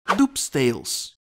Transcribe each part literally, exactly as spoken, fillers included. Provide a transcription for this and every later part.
Dupstales.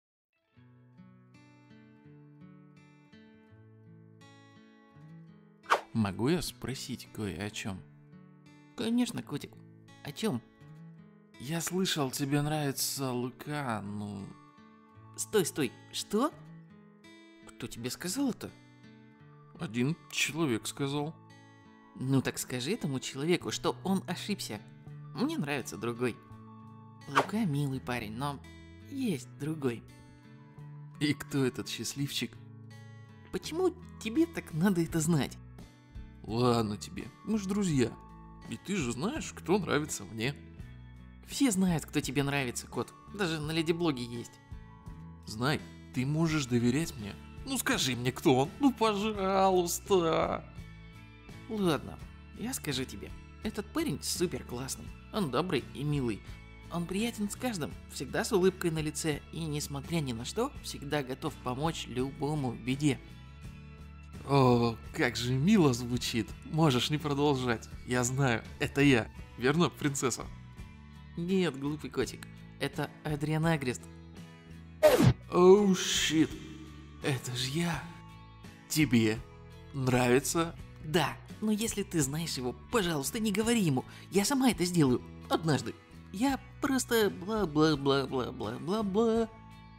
Могу я спросить кое о чем? Конечно, котик. О чем? Я слышал, тебе нравится Лука, ну... Стой, стой, что? Кто тебе сказал это? Один человек сказал. Ну так скажи этому человеку, что он ошибся. Мне нравится другой. Лука милый парень, но есть другой. И кто этот счастливчик? Почему тебе так надо это знать? Ладно тебе, мы ж друзья. И ты же знаешь, кто нравится мне. Все знают, кто тебе нравится, кот. Даже на леди-блоге есть. Знай, ты можешь доверять мне. Ну скажи мне, кто он, ну пожалуйста. Ладно, я скажу тебе. Этот парень супер классный. Он добрый и милый. Он приятен с каждым, всегда с улыбкой на лице и, несмотря ни на что, всегда готов помочь любому в беде. О, как же мило звучит. Можешь не продолжать. Я знаю, это я. Верно, принцесса? Нет, глупый котик. Это Адриан Агрест. Оу, щит. Это ж я. Тебе нравится? Да, но если ты знаешь его, пожалуйста, не говори ему. Я сама это сделаю. Однажды. Я просто бла-бла-бла-бла-бла-бла-бла.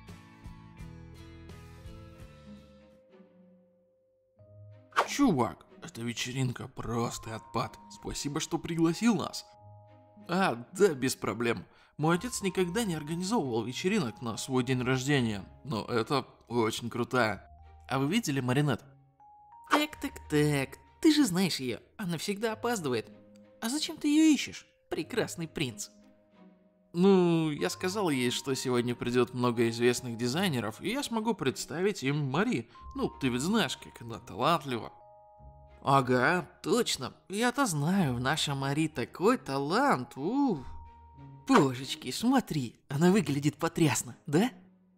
Чувак, эта вечеринка просто отпад. Спасибо, что пригласил нас. А, да, без проблем. Мой отец никогда не организовывал вечеринок на свой день рождения, но это очень крутая. А вы видели Маринет? Так-так-так, ты же знаешь ее, она всегда опаздывает. А зачем ты ее ищешь, прекрасный принц? Ну, я сказал ей, что сегодня придет много известных дизайнеров, и я смогу представить им Мари. Ну, ты ведь знаешь, как она талантлива. Ага, точно. Я-то знаю, в наша Мари такой талант. Ух. Божечки, смотри, она выглядит потрясно, да?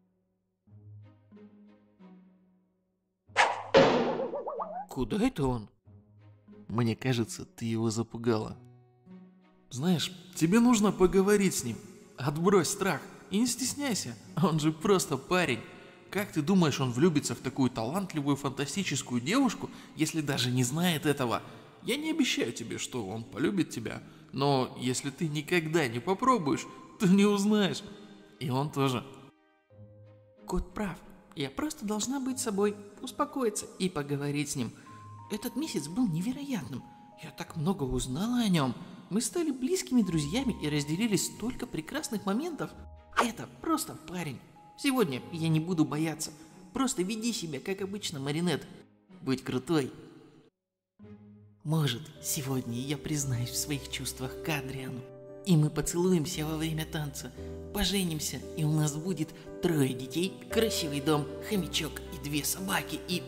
Куда это он? Мне кажется, ты его запугала. Знаешь, тебе нужно поговорить с ним. Отбрось страх и не стесняйся, он же просто парень. Как ты думаешь, он влюбится в такую талантливую фантастическую девушку, если даже не знает этого? Я не обещаю тебе, что он полюбит тебя, но если ты никогда не попробуешь, то не узнаешь. И он тоже. Кот прав. Я просто должна быть собой, успокоиться и поговорить с ним. Этот месяц был невероятным. Я так много узнала о нем. Мы стали близкими друзьями и разделили столько прекрасных моментов. Это просто парень. Сегодня я не буду бояться. Просто веди себя, как обычно, Маринет. Будь крутой. Может, сегодня я признаюсь в своих чувствах к Адриану. И мы поцелуемся во время танца, поженимся, и у нас будет трое детей, красивый дом, хомячок и две собаки, и...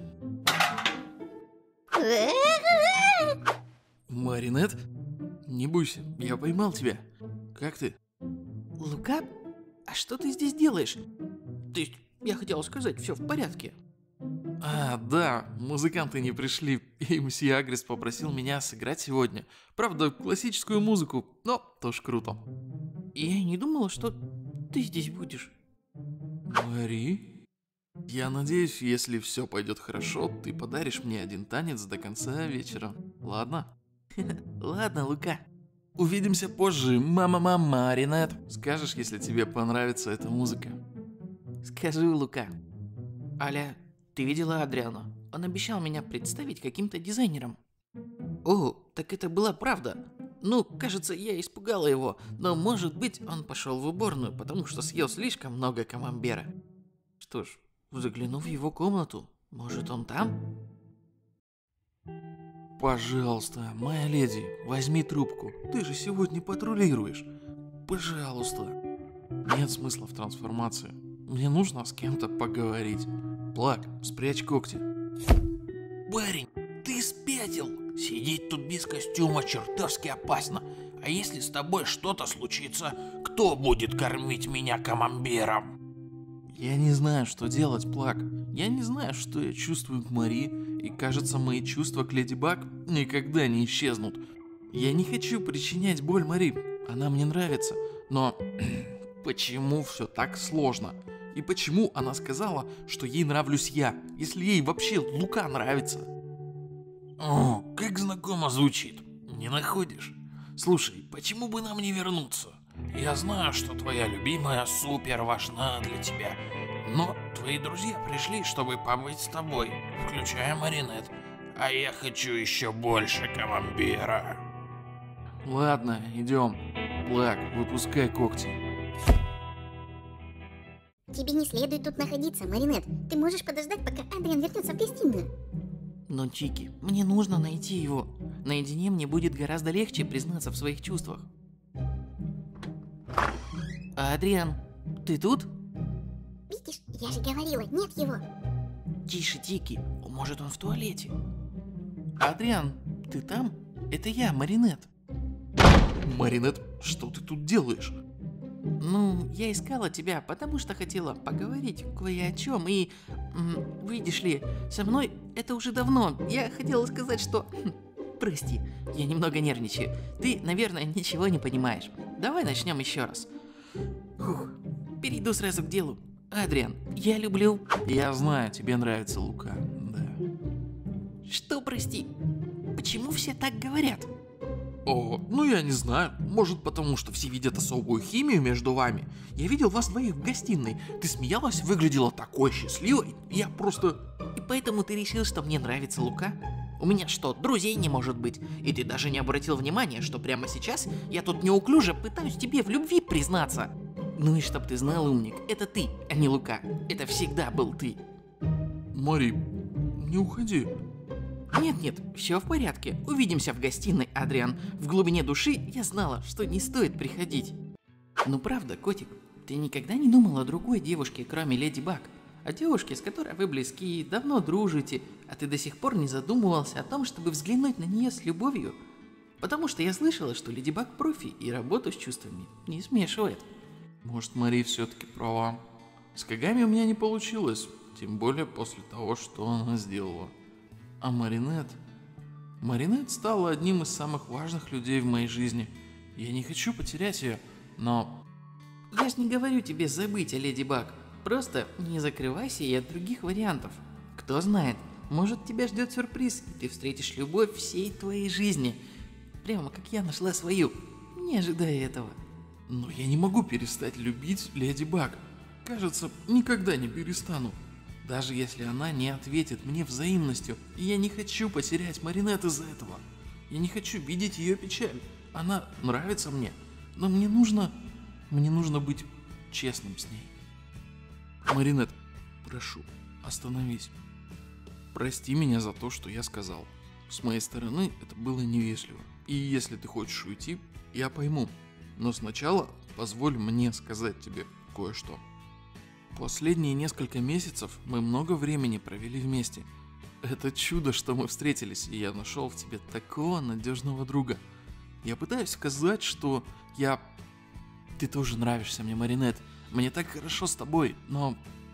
Маринет? Не бойся, я поймал тебя. Как ты? Лука? А что ты здесь делаешь? То есть, я хотел сказать, все в порядке. А, да, музыканты не пришли, и мсье Агрест попросил меня сыграть сегодня. Правда, классическую музыку, но тоже круто. Я и не думала, что ты здесь будешь. Мари? Я надеюсь, если все пойдет хорошо, ты подаришь мне один танец до конца вечера. Ладно? Ладно, Лука. Увидимся позже, мама-мама, Маринет. Скажешь, если тебе понравится эта музыка. Скажу, Лука. Аля, ты видела Адриана? Он обещал меня представить каким-то дизайнером. О, так это была правда. Ну, кажется, я испугала его, но может быть он пошел в уборную, потому что съел слишком много камамбера. Что ж, загляну в его комнату. Может, он там? Пожалуйста, моя леди, возьми трубку. Ты же сегодня патрулируешь. Пожалуйста. Нет смысла в трансформации. Мне нужно с кем-то поговорить. Плак, спрячь когти. Парень, ты спятил. Сидеть тут без костюма чертовски опасно. А если с тобой что-то случится, кто будет кормить меня камамбером? Я не знаю, что делать, Плак. Я не знаю, что я чувствую к Мари, и кажется, мои чувства к Леди Баг никогда не исчезнут. Я не хочу причинять боль Мари, она мне нравится, но почему все так сложно? И почему она сказала, что ей нравлюсь я, если ей вообще Лука нравится? О, как знакомо звучит, не находишь? Слушай, почему бы нам не вернуться? Я знаю, что твоя любимая супер важна для тебя, но твои друзья пришли, чтобы побыть с тобой, включая Маринет, а я хочу еще больше камамбера. Ладно, идем. Блэк, выпускай когти. Тебе не следует тут находиться, Маринет. Ты можешь подождать, пока Адриан вернется в гостиную. Но, Чики, мне нужно найти его. Наедине мне будет гораздо легче признаться в своих чувствах. Адриан, ты тут? Видишь, я же говорила, нет его. Тише, Тики, может он в туалете. Адриан, ты там? Это я, Маринет. Маринет, что ты тут делаешь? Ну, я искала тебя, потому что хотела поговорить кое о чем. И, м, видишь ли, со мной это уже давно. Я хотела сказать, что... хм, Прости, я немного нервничаю. Ты, наверное, ничего не понимаешь. Давай начнем еще раз. Фух, перейду сразу к делу. Адриан, я люблю... Я знаю, тебе нравится Лука, да. Что, прости? Почему все так говорят? О, ну я не знаю. Может потому, что все видят особую химию между вами. Я видел вас двоих в гостиной. Ты смеялась, выглядела такой счастливой. Я просто... И поэтому ты решил, что мне нравится Лука? У меня что, друзей не может быть? И ты даже не обратил внимания, что прямо сейчас я тут неуклюже пытаюсь тебе в любви признаться. Ну и чтоб ты знал, умник, это ты, а не Лука. Это всегда был ты. Мари, не уходи. Нет-нет, все в порядке. Увидимся в гостиной, Адриан. В глубине души я знала, что не стоит приходить. Ну правда, котик, ты никогда не думал о другой девушке, кроме Леди Баг? О девушке, с которой вы близки, давно дружите, а ты до сих пор не задумывался о том, чтобы взглянуть на нее с любовью? Потому что я слышала, что Леди Баг профи и работу с чувствами не смешивает. Может, Мари все-таки права. С Кагами у меня не получилось, тем более после того, что она сделала. А Маринет... Маринет стала одним из самых важных людей в моей жизни. Я не хочу потерять ее, но... Я ж не говорю тебе забыть о Леди Баг. Просто не закрывайся и от других вариантов. Кто знает, может тебя ждет сюрприз, и ты встретишь любовь всей твоей жизни. Прямо как я нашла свою, не ожидая этого. Но я не могу перестать любить Леди Баг. Кажется, никогда не перестану. Даже если она не ответит мне взаимностью, и я не хочу потерять Маринет из-за этого. Я не хочу видеть ее печаль. Она нравится мне, но мне нужно... Мне нужно быть честным с ней. Маринет, прошу, остановись. Прости меня за то, что я сказал. С моей стороны это было невежливо. И если ты хочешь уйти, я пойму. Но сначала позволь мне сказать тебе кое-что. Последние несколько месяцев мы много времени провели вместе. Это чудо, что мы встретились, и я нашел в тебе такого надежного друга. Я пытаюсь сказать, что я... Ты тоже нравишься мне, Маринет. Мне так хорошо с тобой, но...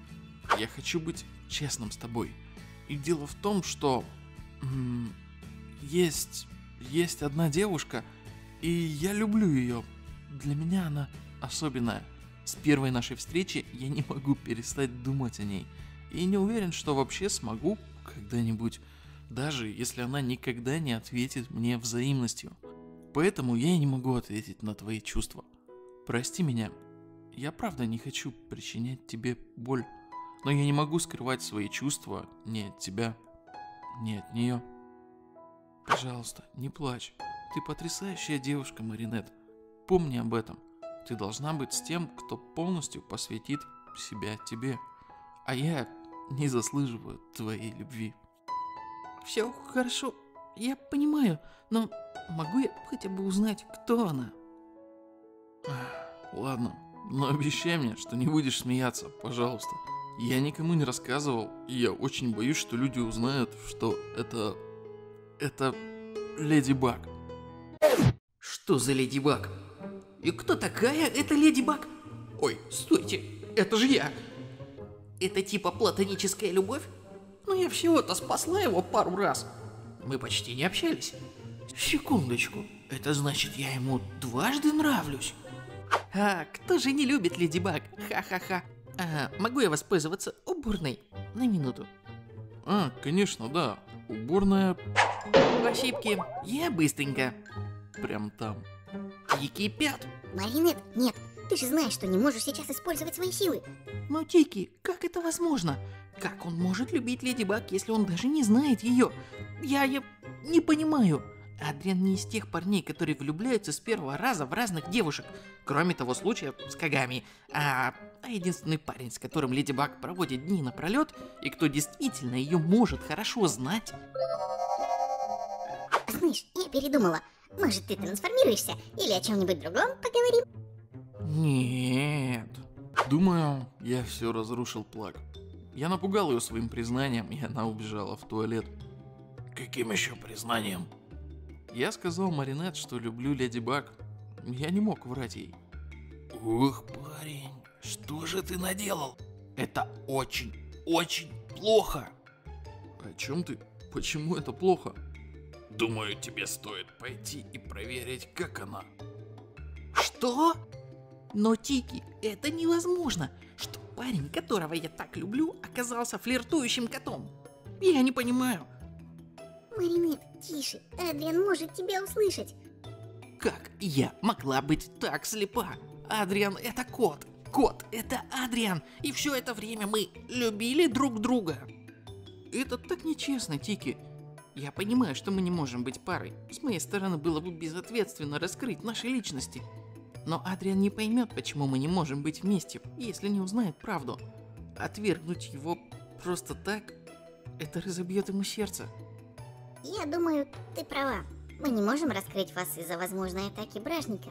Я хочу быть честным с тобой. И дело в том, что... М- есть... Есть одна девушка, и я люблю ее. Для меня она особенная. С первой нашей встречи я не могу перестать думать о ней. И не уверен, что вообще смогу когда-нибудь, даже если она никогда не ответит мне взаимностью. Поэтому я и не могу ответить на твои чувства. Прости меня. Я правда не хочу причинять тебе боль. Но я не могу скрывать свои чувства ни от тебя, ни от нее. Пожалуйста, не плачь. Ты потрясающая девушка, Маринет. Помни об этом. Ты должна быть с тем, кто полностью посвятит себя тебе. А я не заслуживаю твоей любви. Все хорошо, я понимаю, но могу я хотя бы узнать, кто она? Ладно, но обещай мне, что не будешь смеяться, пожалуйста. Я никому не рассказывал, и я очень боюсь, что люди узнают, что это... Это Леди Баг. Что за Леди Баг? И кто такая эта Леди Баг? Ой, стойте, это же я. Это типа платоническая любовь? Ну я всего-то спасла его пару раз. Мы почти не общались. Секундочку, это значит, я ему дважды нравлюсь? А, кто же не любит Леди Баг? Ха-ха-ха. А, могу я воспользоваться уборной? На минуту. А, конечно, да. Уборная По ошибке. Я быстренько. прям там. И кипят. Маринет, нет, ты же знаешь, что не можешь сейчас использовать свои силы. Но, Тики, как это возможно? Как он может любить Леди Баг, если он даже не знает ее? Я, я не понимаю. Адриан не из тех парней, которые влюбляются с первого раза в разных девушек. Кроме того случая с Кагами. А, а единственный парень, с которым Леди Баг проводит дни напролет, и кто действительно ее может хорошо знать. Знаешь, я передумала. Может, ты трансформируешься или о чем-нибудь другом поговорим? Нет. Думаю, я все разрушил Плаг. Я напугал ее своим признанием, и она убежала в туалет. Каким еще признанием? Я сказал Маринет, что люблю Леди Баг. Я не мог врать ей. Ух, парень, что же ты наделал? Это очень, очень плохо. О чем ты? Почему это плохо? Думаю, тебе стоит пойти и проверить, как она. Что? Но, Тики, это невозможно, что парень, которого я так люблю, оказался флиртующим котом. Я не понимаю. Маринет, тише, Адриан может тебя услышать. Как я могла быть так слепа? Адриан — это кот. Кот — это Адриан. И все это время мы любили друг друга. Это так нечестно, Тики. Я понимаю, что мы не можем быть парой. С моей стороны было бы безответственно раскрыть наши личности. Но Адриан не поймет, почему мы не можем быть вместе, если не узнает правду. Отвергнуть его просто так — это разобьет ему сердце. Я думаю, ты права. Мы не можем раскрыть вас из-за возможной атаки бражника.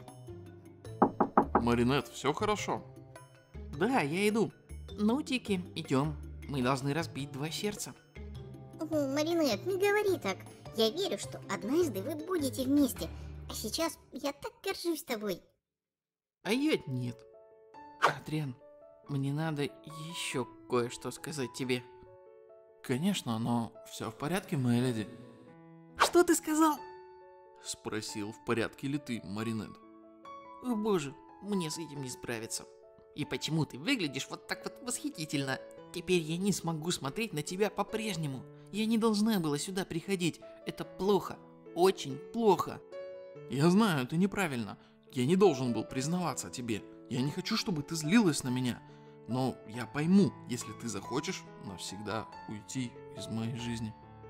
Маринет, все хорошо. Да, я иду. Ну, Тики, идем. Мы должны разбить два сердца. О, Маринет, не говори так. Я верю, что однажды вы будете вместе. А сейчас я так горжусь тобой. А я нет. Адриан, мне надо еще кое-что сказать тебе. Конечно, но все в порядке, моя леди? Что ты сказал? Спросил, в порядке ли ты, Маринет? О боже, мне с этим не справиться. И почему ты выглядишь вот так вот восхитительно? Теперь я не смогу смотреть на тебя по-прежнему. Я не должна была сюда приходить. Это плохо. Очень плохо. Я знаю, это неправильно. Я не должен был признаваться тебе. Я не хочу, чтобы ты злилась на меня. Но я пойму, если ты захочешь навсегда уйти из моей жизни.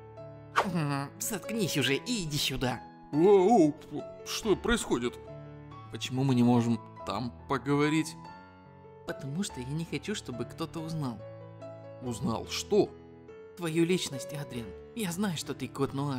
М, Заткнись уже и иди сюда. Воу, что происходит? Почему мы не можем там поговорить? Потому что я не хочу, чтобы кто-то узнал. Узнал что? Твою личность, Адриан. Я знаю, что ты кот Нуар.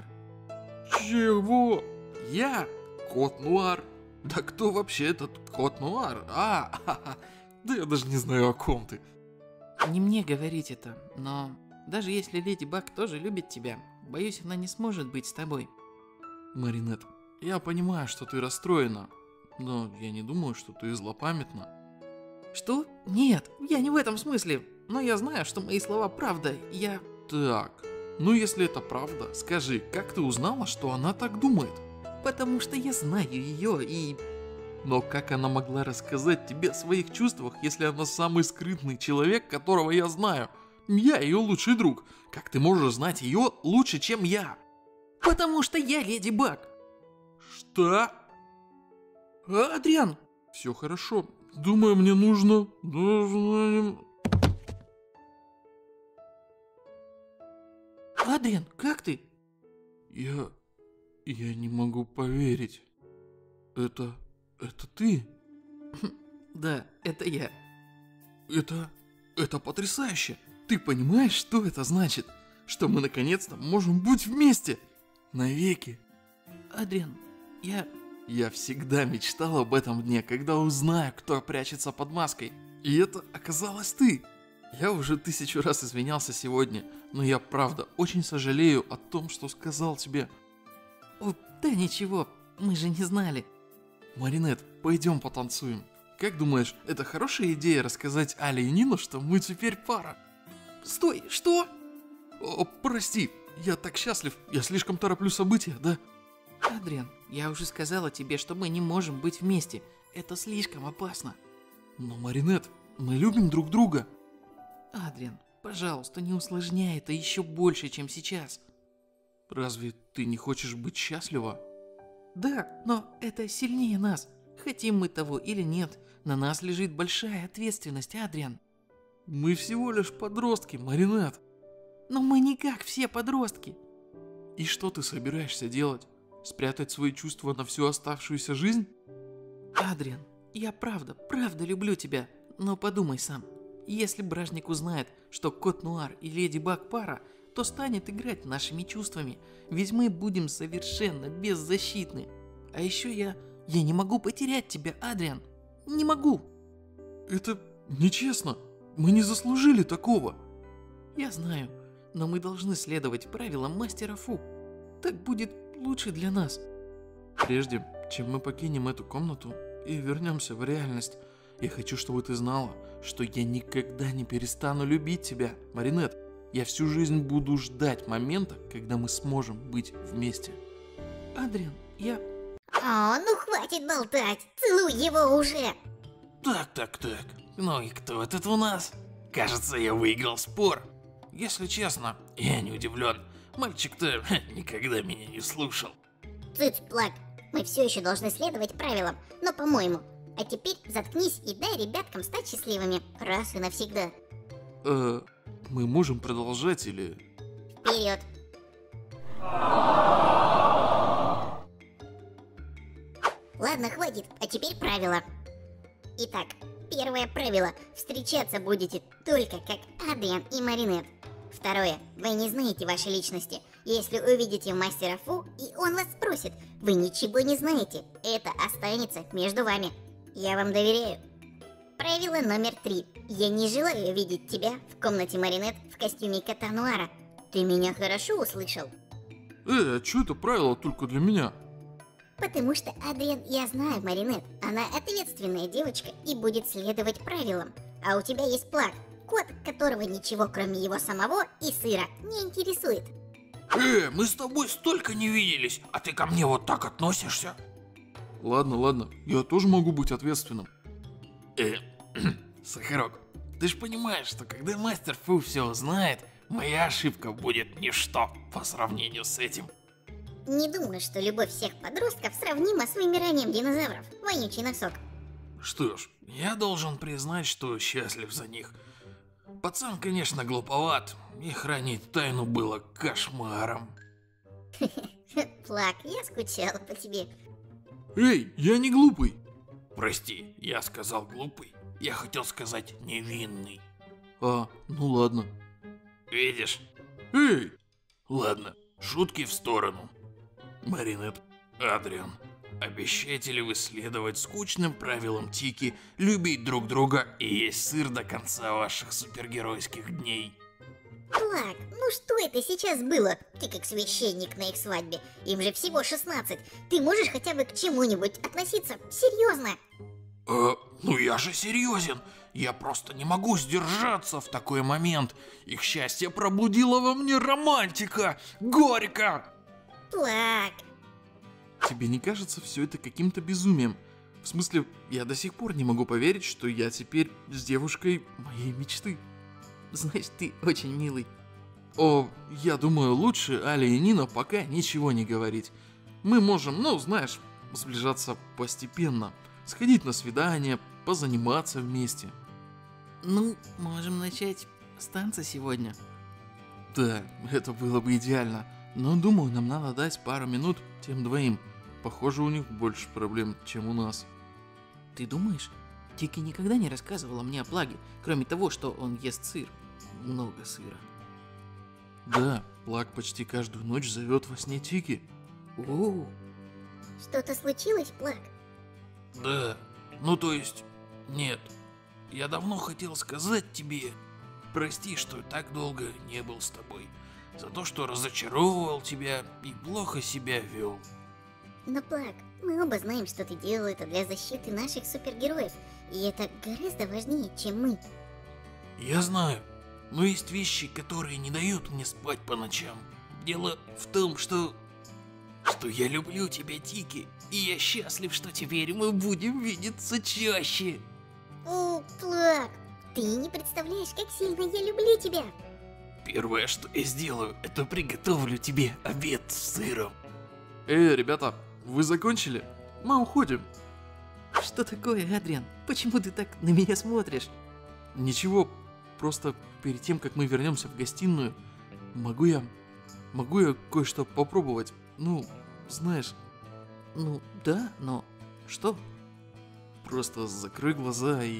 Чего? Я? Кот Нуар? Да кто вообще этот Кот Нуар? А, ха-ха. Да я даже не знаю, о ком ты. Не мне говорить это, но даже если Леди Баг тоже любит тебя, боюсь, она не сможет быть с тобой. Маринет, я понимаю, что ты расстроена, но я не думаю, что ты злопамятна. Что? Нет, я не в этом смысле. Но я знаю, что мои слова правда. Я... Так, ну если это правда, скажи, как ты узнала, что она так думает? Потому что я знаю ее и... Но как она могла рассказать тебе о своих чувствах, если она самый скрытный человек, которого я знаю? Я ее лучший друг. Как ты можешь знать ее лучше, чем я? Потому что я Леди Баг. Что? Адриан! Все хорошо. Думаю, мне нужно... нужно... Адриан, как ты? Я... я не могу поверить. Это... это ты? Да, это я. Это... это потрясающе. Ты понимаешь, что это значит? Что мы наконец-то можем быть вместе. Навеки. Адриан, я... Я всегда мечтал об этом дне, когда узнаю, кто прячется под маской. И это оказалась ты. Я уже тысячу раз извинялся сегодня, но я правда очень сожалею о том, что сказал тебе. О, да ничего, мы же не знали. Маринет, пойдем потанцуем. Как думаешь, это хорошая идея рассказать Але и Нину, что мы теперь пара? Стой, что? О, прости, я так счастлив, я слишком тороплю события, да? Адриан, я уже сказала тебе, что мы не можем быть вместе. Это слишком опасно. Но, Маринет, мы любим друг друга. Адриан, пожалуйста, не усложняй это еще больше, чем сейчас. Разве ты не хочешь быть счастлива? Да, но это сильнее нас. Хотим мы того или нет, на нас лежит большая ответственность, Адриан. Мы всего лишь подростки, Маринет. Но мы не как все подростки. И что ты собираешься делать? Спрятать свои чувства на всю оставшуюся жизнь? Адриан, я правда, правда люблю тебя, но подумай сам. Если Бражник узнает, что Кот Нуар и Леди Баг пара, то станет играть нашими чувствами, ведь мы будем совершенно беззащитны. А еще я... я не могу потерять тебя, Адриан. Не могу. Это нечестно. Мы не заслужили такого. Я знаю, но мы должны следовать правилам Мастера Фу. Так будет лучше для нас. Прежде чем мы покинем эту комнату и вернемся в реальность, я хочу, чтобы ты знала, что я никогда не перестану любить тебя, Маринет. Я всю жизнь буду ждать момента, когда мы сможем быть вместе. Адриан, я... О, ну хватит болтать, целуй его уже. Так, так, так. Ну и кто этот у нас? Кажется, я выиграл спор. Если честно, я не удивлен. Мальчик-то никогда меня не слушал. Цыц, Плак, мы все еще должны следовать правилам, но по-моему. А теперь заткнись и дай ребяткам стать счастливыми раз и навсегда. Э, мы можем продолжать или... Вперед. Ладно, хватит, а теперь правила. Итак, первое правило. Встречаться будете только как Адриан и Маринет. Второе. Вы не знаете вашей личности. Если увидите Мастера Фу, и он вас спросит, вы ничего не знаете. Это останется между вами. Я вам доверяю. Правило номер три. Я не желаю видеть тебя в комнате Маринет в костюме Кота Нуара. Ты меня хорошо услышал? Э, а что это правило только для меня? Потому что, Адриан, я знаю Маринет. Она ответственная девочка и будет следовать правилам. А у тебя есть Плак, кот, которого ничего кроме его самого и сыра не интересует. Э, мы с тобой столько не виделись, а ты ко мне вот так относишься? Ладно, ладно, я тоже могу быть ответственным. Э, Сахарок, ты ж понимаешь, что когда Мастер Фу все узнает, моя ошибка будет ничто по сравнению с этим. Не думаю, что любовь всех подростков сравнима с вымиранием динозавров. Вонючий носок. Что ж, я должен признать, что счастлив за них. Пацан, конечно, глуповат, и хранить тайну было кошмаром. Плак, я скучала по тебе. Эй, я не глупый. Прости, я сказал глупый. Я хотел сказать невинный. А, ну ладно. Видишь? Эй! Ладно, шутки в сторону. Маринет, Адриан, обещаете ли вы следовать скучным правилам Тики, любить друг друга и есть сыр до конца ваших супергеройских дней? Плак, ну что это сейчас было? Ты как священник на их свадьбе. Им же всего шестнадцать. Ты можешь хотя бы к чему-нибудь относиться серьезно? Э, ну я же серьезен. Я просто не могу сдержаться в такой момент. Их счастье пробудило во мне романтика. Горько! Плак. Тебе не кажется все это каким-то безумием? В смысле, я до сих пор не могу поверить, что я теперь с девушкой моей мечты. Знаешь, ты очень милый. О, я думаю, лучше Але и Нина пока ничего не говорить. Мы можем, ну, знаешь, сближаться постепенно. Сходить на свидание, позаниматься вместе. Ну, можем начать с танца сегодня. Да, это было бы идеально. Но думаю, нам надо дать пару минут тем двоим. Похоже, у них больше проблем, чем у нас. Ты думаешь? Тики никогда не рассказывала мне о Плаге, кроме того, что он ест сыр. Много сыра. Да, Плаг почти каждую ночь зовет во сне Тики. О, Что-то случилось, Плак? Да, ну то есть, нет. Я давно хотел сказать тебе, прости, что так долго не был с тобой. За то, что разочаровывал тебя и плохо себя вел. Но, Плак, мы оба знаем, что ты делал это для защиты наших супергероев. И это гораздо важнее, чем мы. Я знаю, но есть вещи, которые не дают мне спать по ночам. Дело в том, что... что я люблю тебя, Тики, и я счастлив, что теперь мы будем видеться чаще. О, Плак, ты не представляешь, как сильно я люблю тебя. Первое, что я сделаю, это приготовлю тебе обед с сыром. Эй, ребята, вы закончили? Мы уходим. Что такое, Адриан? Почему ты так на меня смотришь? Ничего, просто перед тем, как мы вернемся в гостиную, могу я... Могу я кое-что попробовать? Ну, знаешь, Ну, да, но... Что? просто закрой глаза и...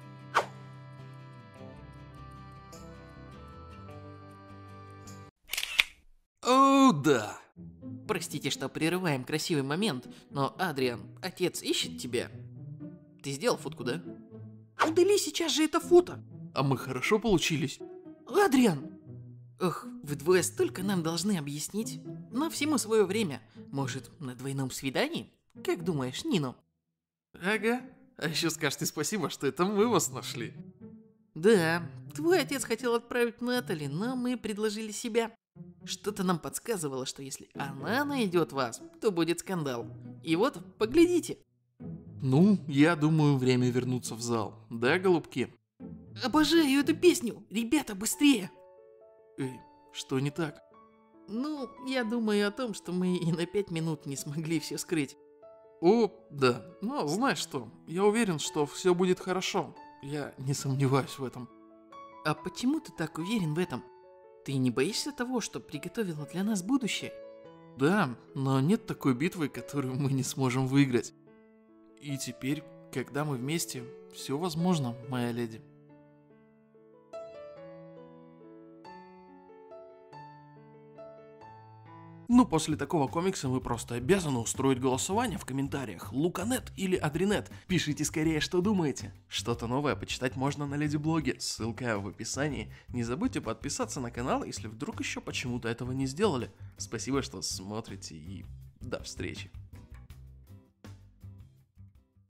О, да! Простите, что прерываем красивый момент, но, Адриан, отец ищет тебя. Ты сделал фотку, да? Удали сейчас же это фото! А мы хорошо получились. Адриан! Ох, вы двое столько нам должны объяснить. Но всему свое время. Может, на двойном свидании? Как думаешь, Нино? Ага. А еще скажете спасибо, что это мы вас нашли. Да, твой отец хотел отправить Натали, но мы предложили себя. Что-то нам подсказывало, что если она найдет вас, то будет скандал. И вот, поглядите. Ну, я думаю, время вернуться в зал. Да, голубки? Обожаю эту песню. Ребята, быстрее. Эй, что не так? Ну, я думаю о том, что мы и на пять минут не смогли все скрыть. О, да. Ну, знаешь что, я уверен, что все будет хорошо. Я не сомневаюсь в этом. А почему ты так уверен в этом? Ты не боишься того, что приготовило для нас будущее? Да, но нет такой битвы, которую мы не сможем выиграть. И теперь, когда мы вместе, все возможно, моя леди. Ну, после такого комикса мы просто обязаны устроить голосование в комментариях. Луканет или Адринет? Пишите скорее, что думаете. Что-то новое почитать можно на Леди Блоге, ссылка в описании. Не забудьте подписаться на канал, если вдруг еще почему-то этого не сделали. Спасибо, что смотрите, и до встречи.